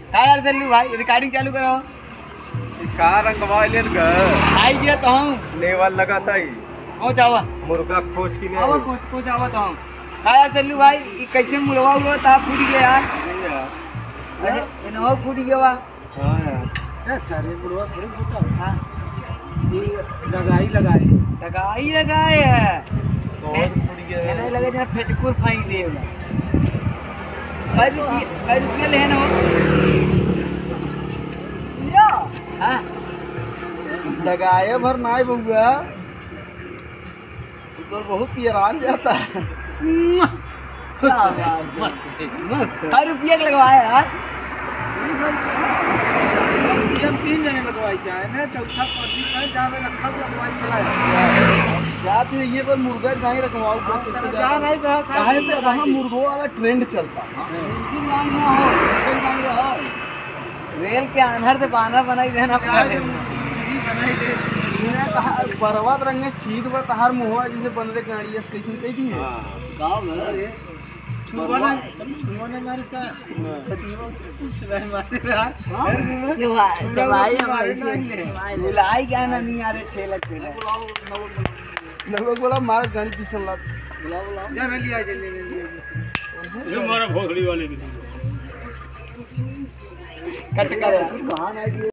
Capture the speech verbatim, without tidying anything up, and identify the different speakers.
Speaker 1: का यार चलू भाई रिकॉर्डिंग चालू करो।
Speaker 2: का रंगवा ले ग
Speaker 1: आई गया तो हम
Speaker 2: लेवल लगा था
Speaker 1: पहुंच आवा
Speaker 2: मुर्गा खोज की
Speaker 1: आवा
Speaker 2: नहीं
Speaker 1: कुछ कुछ आवा तो हम का यार चलू भाई ई कैसे मुलवा हुआ ता फूट गया यार। अरे इनो फूट गया वा।
Speaker 2: हां यार
Speaker 1: ए सारे मुलवा थोड़ी फूटा। हां ये लगाई लगाई लगाई लगाए है
Speaker 2: बहुत फूट गया
Speaker 1: है नहीं लगे ना फेचकुर फाई देला कई रुपये कई रुपये लेना हो या हां
Speaker 2: लगाए भर नाई बउआ तो बहुत पियरान जाता है।
Speaker 1: मस्त मस्त कई रुपये लगवाया यार जब तीन जने लगवाई जाए ना चौथा पार्टी का जावे रखा तो लगवाई चला
Speaker 2: रात में ये पर मुर्गा नहीं रखवाओ बस इससे
Speaker 1: जा नहीं कहा
Speaker 2: काहे से वहां मुर्गों वाला ट्रेंड चलता
Speaker 1: उनकी मांग ना हो उनकी मांग रहा रेल के आधार से बाना बनाई देना
Speaker 2: बनाई दे पर्वत रंग चीज पर तहार मुंह जैसे बन रे गाड़िया कैसे कह दी है
Speaker 1: गांव में
Speaker 2: छुवाना छुवाना मार इसका कतिवा कुछ रहे मारे यार
Speaker 1: जवाई हमारे बुलाई क्या ना नहीं आ रहे ठेला ठेला
Speaker 2: लोग बोला मार गाड़ी पीछे ला
Speaker 1: बुला बुला
Speaker 2: जा मैं लिया जल्दी ले
Speaker 3: ये हमारा भोसड़ी वाले की
Speaker 1: कट कर कहां आई